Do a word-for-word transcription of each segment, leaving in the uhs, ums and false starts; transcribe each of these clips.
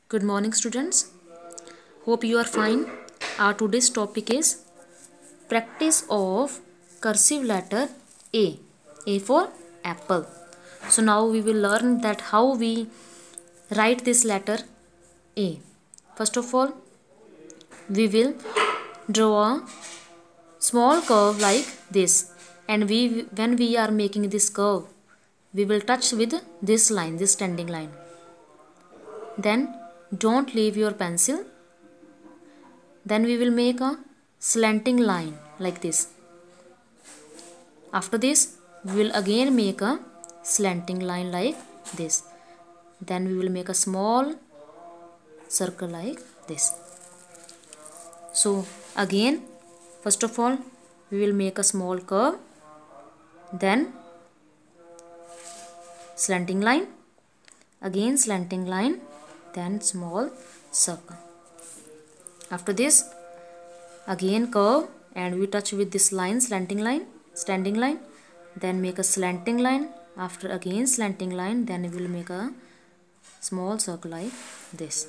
Good morning, students. Hope you are fine. Our today's topic is practice of cursive letter A. A for apple. So now we will learn that how we write this letter A. First of all, we will draw a small curve like this, and we when we are making this curve, we will touch with this line, this standing line. Then don't leave your pencil. Then we will make a slanting line like this. After this, we will again make a slanting line like this. Then we will make a small circle like this. So again, first of all, we will make a small curve, then slanting line, again slanting line, then small circle. After this, again curve, and we touch with this line, slanting line, standing line, then make a slanting line. After again slanting line, then we will make a small circle like this.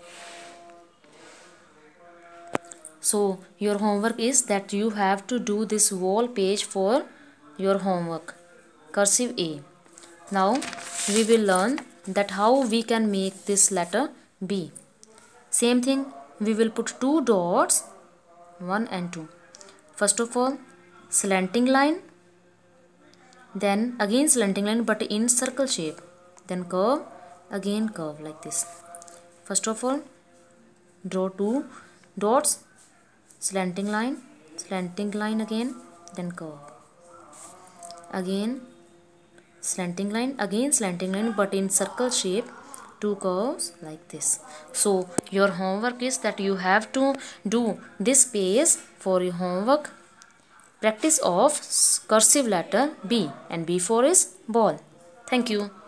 So your homework is that you have to do this whole page for your homework, cursive A. Now we will learn that how we can make this letter B. Same thing, we will put two dots, one and two. First of all, slanting line, then again slanting line but in circle shape, then curve, again curve like this. First of all, draw two dots, slanting line, slanting line again, then curve, again slanting line, again slanting line but in circle shape, two curves like this. So your homework is that you have to do this page for your homework, practice of cursive letter B, and B for is ball. Thank you.